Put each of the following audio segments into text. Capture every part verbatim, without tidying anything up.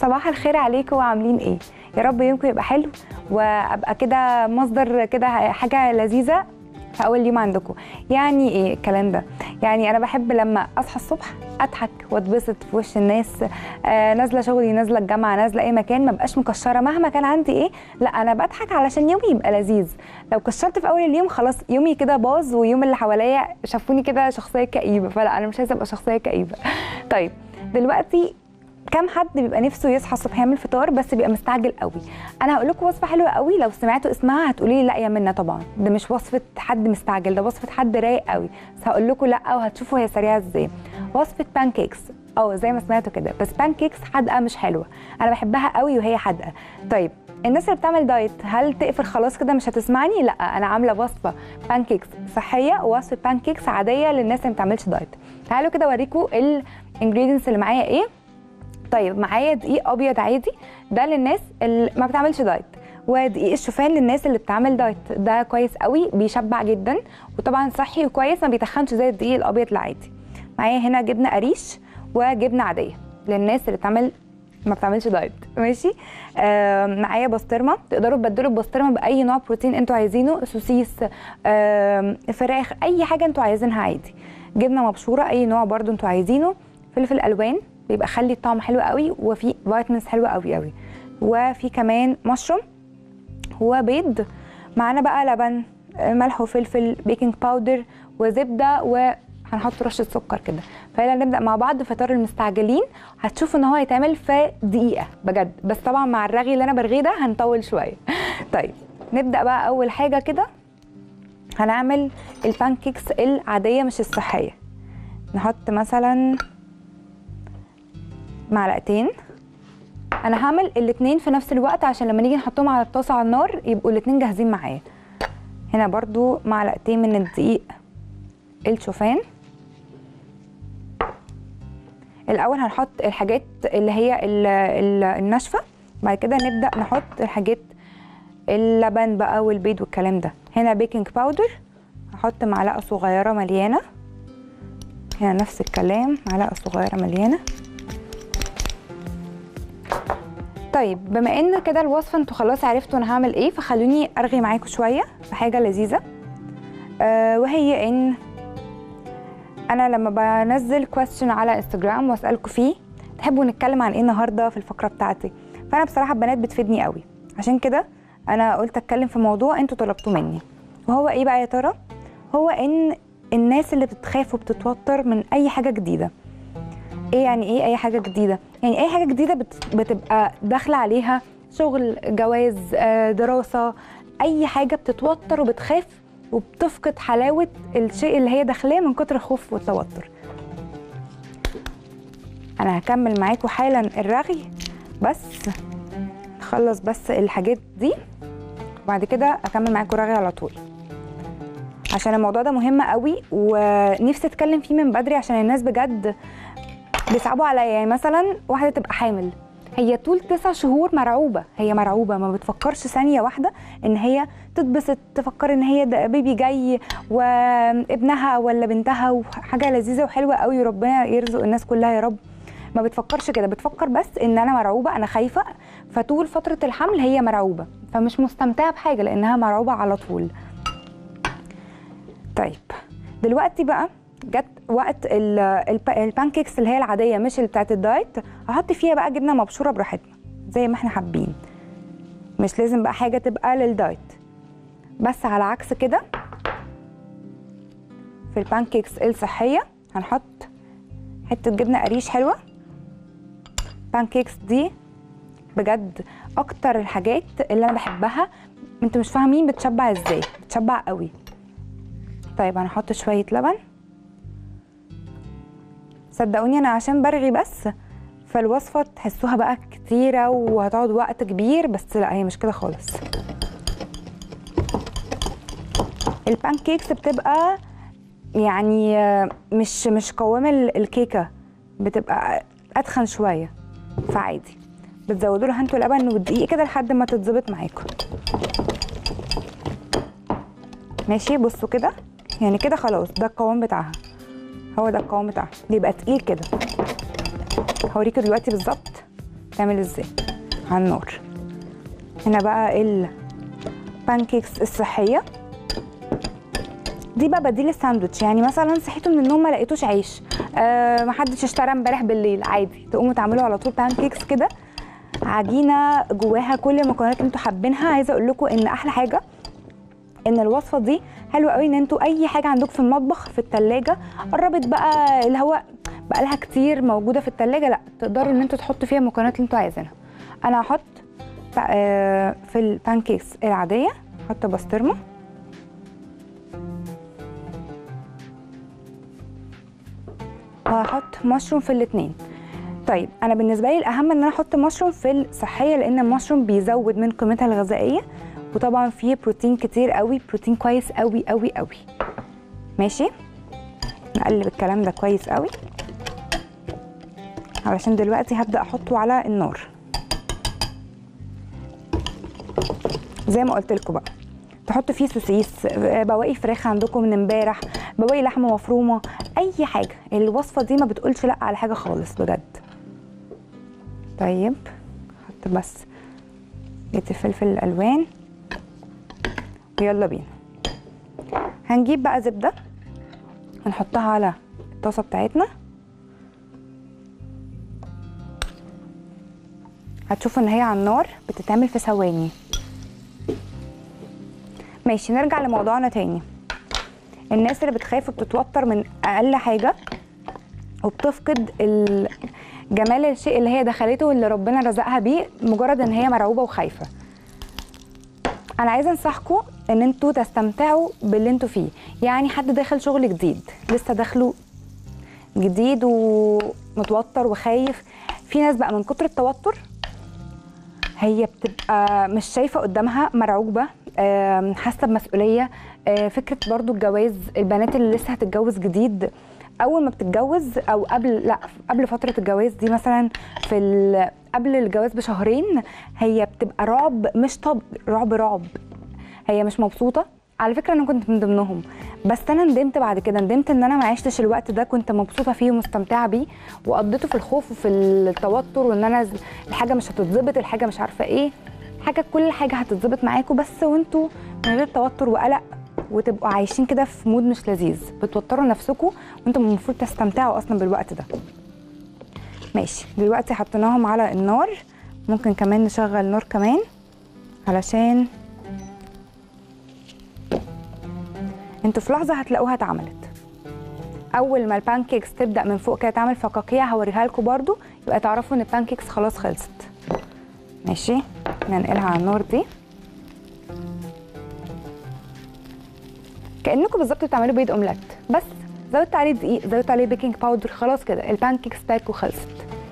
صباح الخير عليكم وعاملين ايه؟ يا رب يومكم يبقى حلو وابقى كده مصدر كده حاجه لذيذه في اول يوم عندكم. يعني ايه الكلام ده؟ يعني انا بحب لما اصحى الصبح اضحك واتبسط في وش الناس، آه نازله شغلي، نازله الجامعه، نازله اي مكان، ما بقاش مكشره مهما كان عندي ايه، لا انا بضحك علشان يومي يبقى لذيذ. لو كشرت في اول اليوم خلاص يومي كده باظ، ويوم اللي حواليا شافوني كده شخصيه كئيبه، فلا انا مش عايزه ابقى شخصيه كئيبه. طيب دلوقتي كم حد بيبقى نفسه يصحى الصبح يعمل فطار بس بيبقى مستعجل قوي؟ انا هقول لكم وصفه حلوه قوي، لو سمعتوا اسمها هتقولي لي لا يا منى طبعا ده مش وصفه حد مستعجل، ده وصفه حد رايق قوي، بس هقول لكم لا وهتشوفوا هي سريعه ازاي. وصفه بانكيكس، اه زي ما سمعتوا كده، بس بانكيكس حادقه مش حلوه، انا بحبها قوي وهي حادقه. طيب الناس اللي بتعمل دايت هل تقفل خلاص كده مش هتسمعني؟ لا، انا عامله وصفه بانكيكس صحيه ووصفه بانكيكس عاديه للناس اللي ما بتعملش دايت. تعالوا كده اوريكم الانجريدينتس اللي معايا ايه. طيب معايا دقيق ابيض عادي، ده للناس اللي ما بتعملش دايت، ودقيق الشوفان للناس اللي بتعمل دايت، ده كويس قوي بيشبع جدا وطبعا صحي وكويس ما بيتخنش زي الدقيق الابيض العادي. معايا هنا جبنه قريش وجبنه عاديه للناس اللي بتعمل ما بتعملش دايت، ماشي. آه معايا بسطرمه، تقدروا تبدلوا البسطرمه باي نوع بروتين انتوا عايزينه، سوسيس، آه فراخ، اي حاجه انتوا عايزينها عادي. جبنه مبشوره اي نوع برده انتوا عايزينه. فلفل الوان بيبقى خلي الطعم حلو قوي، وفي فيتامينز حلوه قوي قوي. وفي كمان مشروم وبيض. معانا بقى لبن، ملح وفلفل، بيكنج باودر وزبده، وهنحط رشه سكر كده. فيلا نبدا مع بعض فطار المستعجلين. هتشوفوا ان هو هيتعمل في دقيقه بجد، بس طبعا مع الرغي اللي انا برغيه ده هنطول شويه. طيب نبدا بقى اول حاجه كده، هنعمل البانكيكس العاديه مش الصحيه. نحط مثلا معلقتين، انا هعمل الاتنين في نفس الوقت عشان لما نيجي نحطهم على الطاسه على النار يبقوا الاتنين جاهزين معايا. هنا برضو معلقتين من الدقيق الشوفان. الاول هنحط الحاجات اللي هي الناشفه، بعد كده نبدا نحط الحاجات اللبن بقى والبيض والكلام ده. هنا بيكنج باودر هحط معلقه صغيره مليانه، هنا نفس الكلام معلقه صغيره مليانه. طيب بما ان كده الوصفه انتوا خلاص عرفتوا انا هعمل ايه، فخلوني ارغي معاكم شويه في حاجه لذيذه، آه وهي ان انا لما بنزل كويستشن على انستجرام واسالكم فيه تحبوا نتكلم عن ايه النهارده في الفقره بتاعتي، فانا بصراحه البنات بتفيدني قوي، عشان كده انا قلت اتكلم في موضوع انتوا طلبتوه مني. وهو ايه بقى يا ترى؟ هو ان الناس اللي بتخاف وبتتوتر من اي حاجه جديده. ايه يعني ايه اي حاجه جديده؟ يعني اي حاجه جديده بتبقى داخله عليها شغل، جواز، دراسه، اي حاجه بتتوتر وبتخاف وبتفقد حلاوه الشيء اللي هي داخلاه من كتر الخوف والتوتر. انا هكمل معاكم حالا الرغي، بس نخلص بس الحاجات دي وبعد كده اكمل معاكم رغي على طول، عشان الموضوع ده مهم قوي ونفسي اتكلم فيه من بدري، عشان الناس بجد بيصعبوا عليا. يعني مثلا واحده تبقى حامل، هي طول تسع شهور مرعوبه، هي مرعوبه ما بتفكرش ثانيه واحده ان هي تتبسط، تفكر ان هي بيبي جاي وابنها ولا بنتها وحاجه لذيذه وحلوه قوي وربنا يرزق الناس كلها يا رب. ما بتفكرش كده، بتفكر بس ان انا مرعوبه، انا خايفه، فطول فتره الحمل هي مرعوبه، فمش مستمتعه بحاجه لانها مرعوبه على طول. طيب دلوقتي بقى جت وقت البانكيكس اللي هي العاديه مش اللي بتاعت الدايت، هحط فيها بقى جبنه مبشوره براحتنا زي ما احنا حابين، مش لازم بقى حاجه تبقى للدايت. بس على عكس كده في البانكيكس الصحيه هنحط حته جبنه قريش حلوه. البانكيكس دي بجد اكتر الحاجات اللي انا بحبها، انتوا مش فاهمين بتشبع ازاي، بتشبع قوي. طيب هنحط شويه لبن، صدقوني انا عشان برغي بس فالوصفه تحسوها بقى كتيره وهتقعد وقت كبير، بس لا هي مش كده خالص. البانكيكس بتبقى يعني مش مش قوام الكيكه، بتبقى اتخن شويه، فعادي بتزودوا لها انتوا لبن والدقيق كده لحد ما تتظبط معاكم. ماشي بصوا كده، يعني كده خلاص ده القوام بتاعها، هو ده القوام بتاعها، بيبقى تقيل كده. هوريكم دلوقتي بالظبط بتعمل ازاي على النار. هنا بقى البانكيكس الصحيه دي بقى بديل الساندوتش. يعني مثلا صحيتوا من النوم ما لقيتوش عيش، آه محدش اشترى امبارح بالليل، عادي تقوموا تعملوا على طول بانكيكس كده، عجينه جواها كل المكونات اللي انتوا حابينها. عايزه اقول لكم ان احلى حاجه ان الوصفه دي حلوه قوي، ان انتوا اي حاجه عندكم في المطبخ في الثلاجه قربت بقى اللي هو بقى لها كتير موجوده في الثلاجه، لا تقدروا ان انتوا تحطوا فيها المكونات اللي انتوا عايزينها. انا هحط في البانكيكس العاديه هحط بسطرمه، وهحط مشروم في الاثنين. طيب انا بالنسبه لي الاهم ان انا احط مشروم في الصحيه، لان المشروم بيزود من قيمتها الغذائيه، وطبعا فيه بروتين كتير قوي، بروتين كويس قوي قوي قوي. ماشي، نقلب الكلام ده كويس قوي علشان دلوقتي هبدا احطه على النار. زي ما قلت لكم بقى تحطوا فيه سوسيس، بواقي فراخ عندكم من امبارح، بواقي لحمه مفرومه، اي حاجه. الوصفه دي ما بتقولش لا على حاجه خالص بجد. طيب حط بس جيت الفلفل الالوان، ويلا بينا. هنجيب بقى زبده هنحطها على الطاسه بتاعتنا، هتشوفوا ان هي على النار بتتعمل في ثواني. ماشي، نرجع لموضوعنا تاني. الناس اللي بتخاف وبتتوتر من اقل حاجه وبتفقد جمال الشيء اللي هي دخلته واللي ربنا رزقها بيه مجرد ان هي مرعوبه وخايفه، انا عايزه انصحكم ان انتوا تستمتعوا باللي انتوا فيه. يعني حد داخل شغل جديد، لسه داخله جديد ومتوتر وخايف، في ناس بقى من كتر التوتر هي بتبقى مش شايفه قدامها، مرعوبه، حاسه بمسؤوليه. فكره برضو الجواز، البنات اللي لسه هتتجوز جديد، اول ما بتتجوز او قبل لا قبل فتره الجواز دي مثلا في قبل الجواز بشهرين، هي بتبقى رعب، مش طب رعب رعب، هي مش مبسوطه. على فكره انا كنت من ضمنهم، بس انا ندمت بعد كده، ندمت ان انا ما عشتش الوقت ده، كنت مبسوطه فيه ومستمتعه بيه، وقضيته في الخوف وفي التوتر، وان انا الحاجه مش هتتظبط، الحاجه مش عارفه ايه، حاجه كل حاجه هتتظبط معاكم بس وانتوا من غير توتر وقلق، وتبقوا عايشين كده في مود مش لذيذ، بتوتروا نفسكم وانتم المفروض تستمتعوا اصلا بالوقت ده. ماشي، دلوقتي حطيناهم على النار، ممكن كمان نشغل نار كمان علشان انتوا في لحظه هتلاقوها اتعملت. اول ما البانكيكس تبدا من فوق كده تعمل فقاقيع هوريها لكم برده، يبقى تعرفوا ان البانكيكس خلاص خلصت. ماشي، ننقلها على النار دي كانكم بالظبط بتعملوا بيض اومليت، بس زودت عليه دقيق، زودت عليه بيكنج باودر، خلاص كده البانكيكس بتاعتكم خلصت.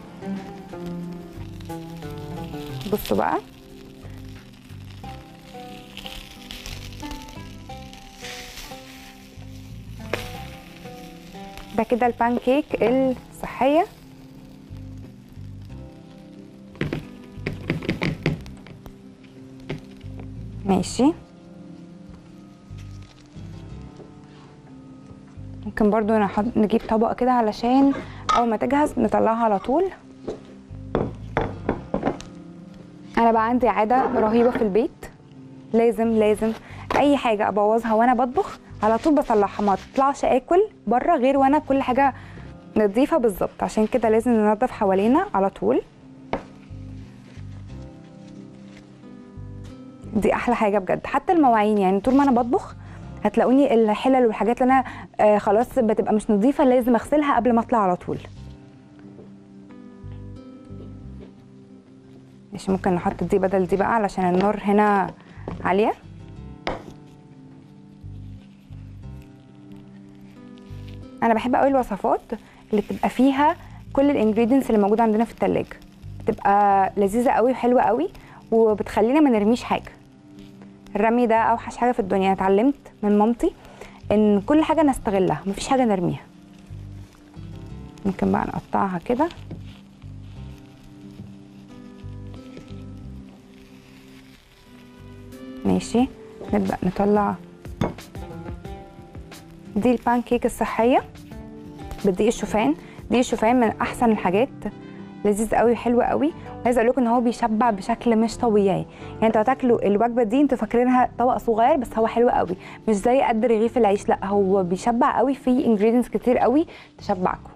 بصوا بقى ده كده البانكيك الصحيه. ماشي، ممكن برضو نحط نجيب طبق كده علشان اول ما تجهز نطلعها على طول. انا بقى عندي عاده رهيبه في البيت، لازم لازم اي حاجه ابوظها وانا بطبخ على طول بصلحها، ما اطلعش اكل بره غير وانا كل حاجه نظيفه بالظبط، عشان كده لازم ننظف حوالينا على طول. دي احلى حاجه بجد، حتى المواعين، يعني طول ما انا بطبخ هتلاقوني الحلل والحاجات اللي انا آه خلاص بتبقى مش نظيفه لازم اغسلها قبل ما اطلع على طول. ماشي، ممكن نحط دي بدل دي بقى علشان النار هنا عاليه. انا بحب قوي الوصفات اللي بتبقى فيها كل الانجريدينتس اللي موجوده عندنا في التلاجة، بتبقى لذيذه قوي وحلوه قوي وبتخلينا ما نرميش حاجه. الرمي ده اوحش حاجه في الدنيا، اتعلمت من مامتي ان كل حاجه نستغلها، مفيش حاجه نرميها. ممكن بقى نقطعها كده. ماشي، نبدا نطلع دي البانكيك الصحيه بدقيق الشوفان. دقيق الشوفان من احسن الحاجات، لذيذ قوي وحلو قوي، عايزه اقول لكم ان هو بيشبع بشكل مش طبيعي. يعني انتوا هتاكلوا الوجبه دي انتوا فاكرينها طبق صغير، بس هو حلو قوي، مش زي قد رغيف العيش، لا هو بيشبع قوي، فيه انجريدينتس كتير قوي تشبعكم.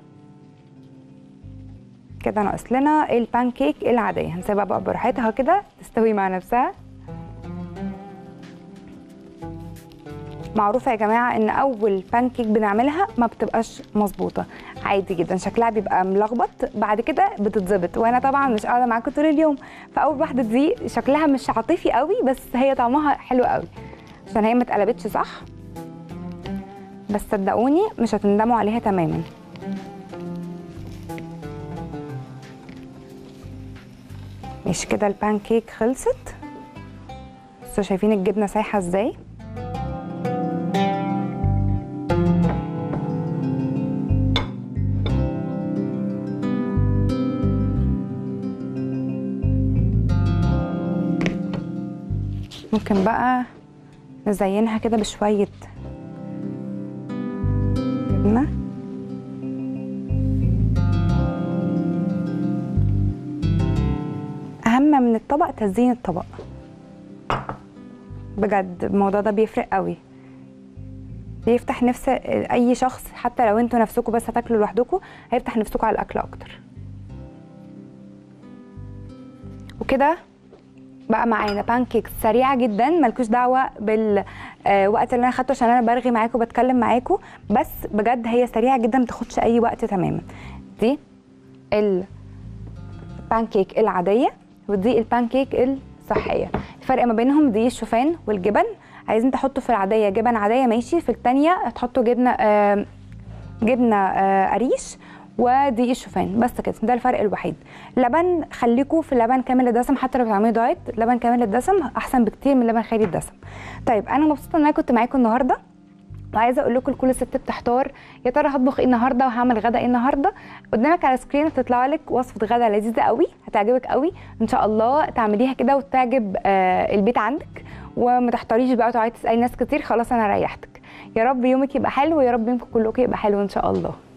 كده ناقص لنا البان كيك العاديه، هنسيبها بقى براحتها كده تستوي مع نفسها. معروفه يا جماعه ان اول بان كيك بنعملها ما بتبقاش مظبوطه عادي جدا، شكلها بيبقى ملخبط، بعد كده بتتظبط، وانا طبعا مش قاعده معاكم طول اليوم، فاول واحده دي شكلها مش عاطفي قوي، بس هي طعمها حلو قوي عشان هي ما اتقلبتش صح. بس صدقوني مش هتندموا عليها تماما. ماشي كده البان كيك خلصت. بصوا شايفين الجبنه سايحه ازاي؟ ممكن بقى نزينها كده بشويه جبنه. اهم من الطبق تزيين الطبق، بجد الموضوع ده بيفرق قوي، بيفتح نفس اي شخص، حتى لو انتوا نفسكم بس هتاكلوا لوحدكم هيفتح نفسكم على الاكل اكتر. وكده بقى معانا بان كيكس سريعه جدا، مالكوش دعوه بالوقت اللي انا خدته عشان انا برغي معاكم وبتكلم معاكم، بس بجد هي سريعه جدا ما تاخدش اي وقت تماما. دي البان كيك العاديه ودي البان كيك الصحيه. الفرق ما بينهم دي الشوفان والجبن، عايزين تحطوا في العاديه جبن عاديه ماشي، في الثانيه هتحطوا جبنه آه جبنه آه قريش، ودي الشوفان، بس كده ده الفرق الوحيد. لبن خليكوا في لبن كامل الدسم، حتى لو بتعملوا دايت لبن كامل الدسم احسن بكتير من لبن خالي الدسم. طيب انا مبسوطه ان انا كنت معاكم النهارده، وعايزه اقول لكم لكل ست بتحتار يا ترى هطبخ ايه النهارده وهعمل غدا ايه النهارده، قدامك على السكرين هتطلع لك وصفه غدا لذيذه قوي هتعجبك قوي ان شاء الله، تعمليها كده وتعجب آه البيت عندك، وما تحتاريش بقى وتقعدي تسالي ناس كتير، خلاص انا ريحتك. يا رب يومك يبقى حلو، ويا رب يومكم كلكم يبقى حلو ان شاء الله.